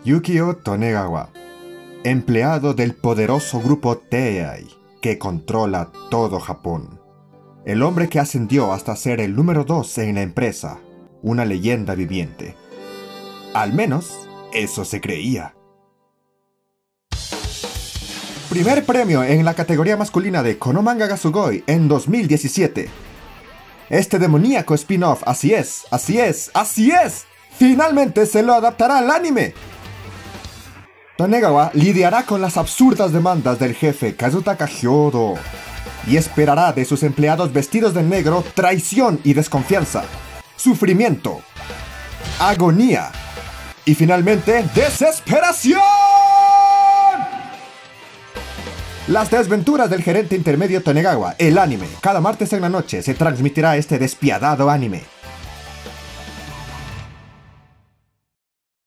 Yukio Tonegawa, empleado del poderoso grupo Teai, que controla todo Japón. El hombre que ascendió hasta ser el número 2 en la empresa, una leyenda viviente. Al menos, eso se creía. Primer premio en la categoría masculina de Konomanga ga Sugoi en 2017. Este demoníaco spin-off, así es, finalmente se lo adaptará al anime. Tonegawa lidiará con las absurdas demandas del jefe Kazutaka Hyodo y esperará de sus empleados vestidos de negro traición y desconfianza, sufrimiento, agonía y finalmente ¡desesperación! Las desventuras del gerente intermedio Tonegawa, el anime. Cada martes en la noche se transmitirá este despiadado anime.